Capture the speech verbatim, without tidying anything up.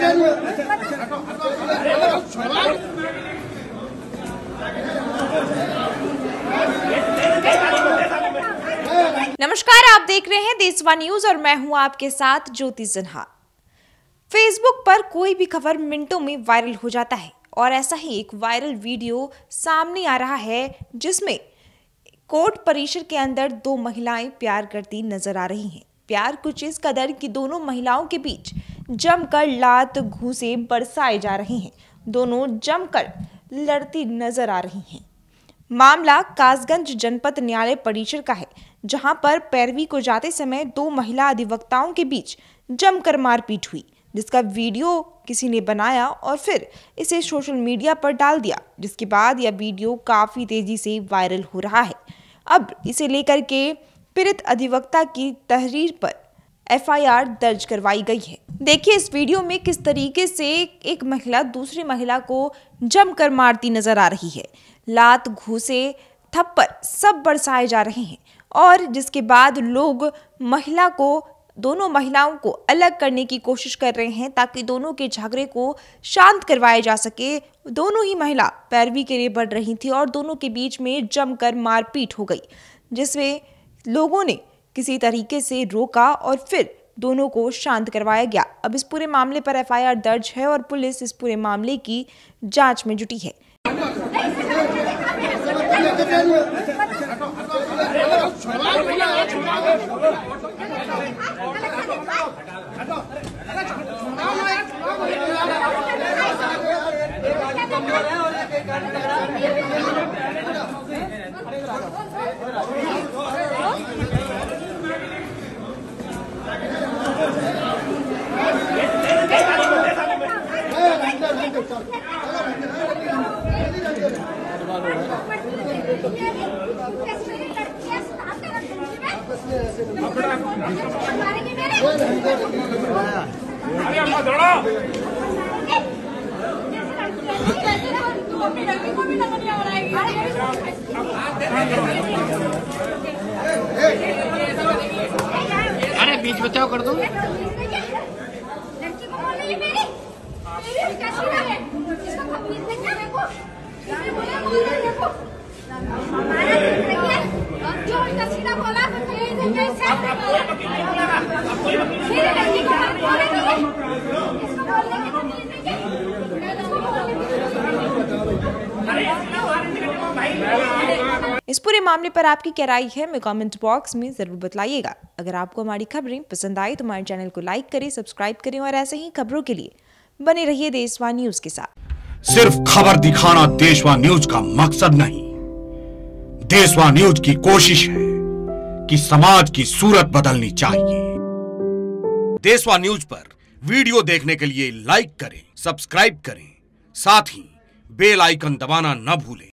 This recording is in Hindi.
नमस्कार, आप देख रहे हैं देशवा न्यूज और मैं हूं आपके साथ ज्योति सिन्हा। फेसबुक पर कोई भी खबर मिनटों में वायरल हो जाता है और ऐसा ही एक वायरल वीडियो सामने आ रहा है जिसमें कोर्ट परिसर के अंदर दो महिलाएं प्यार करती नजर आ रही हैं। प्यार कुछ इस कदर कि दोनों महिलाओं के बीच जमकर लात घूंसे बरसाए जा रहे हैं। दोनों जमकर लड़ती नजर आ रही हैं। मामला कासगंज जनपद न्यायालय परिसर का है, जहां पर पैरवी को जाते समय दो महिला अधिवक्ताओं के बीच जमकर मारपीट हुई, जिसका वीडियो किसी ने बनाया और फिर इसे सोशल मीडिया पर डाल दिया, जिसके बाद यह वीडियो काफी तेजी से वायरल हो रहा है। अब इसे लेकर के पीड़ित अधिवक्ता की तहरीर पर एफ आई आर दर्ज करवाई गई है। देखिए इस वीडियो में किस तरीके से एक महिला दूसरी महिला को जमकर मारती नजर आ रही है। लात घूसे थप्पड़ सब बरसाए जा रहे हैं और जिसके बाद लोग महिला को दोनों महिलाओं को अलग करने की कोशिश कर रहे हैं ताकि दोनों के झगड़े को शांत करवाया जा सके। दोनों ही महिला पैरवी के लिए बढ़ रही थी और दोनों के बीच में जमकर मारपीट हो गई, जिसमें लोगों ने किसी तरीके से रोका और फिर दोनों को शांत करवाया गया। अब इस पूरे मामले पर एफ आई आर दर्ज है और पुलिस इस पूरे मामले की जांच में जुटी है। अरे बीच बचाव कर दो। इस पूरे मामले पर आपकी क्या राय है, मैं कमेंट बॉक्स में जरूर बताइएगा। अगर आपको हमारी खबरें पसंद आई तो हमारे चैनल को लाइक करें, सब्सक्राइब करें और ऐसे ही खबरों के लिए बने रहिए देशवा न्यूज के साथ। सिर्फ खबर दिखाना देशवा न्यूज का मकसद नहीं, देशवा न्यूज की कोशिश है कि समाज की सूरत बदलनी चाहिए। देशवा न्यूज पर वीडियो देखने के लिए लाइक करें, सब्सक्राइब करें, साथ ही बेल आइकन दबाना न भूलें।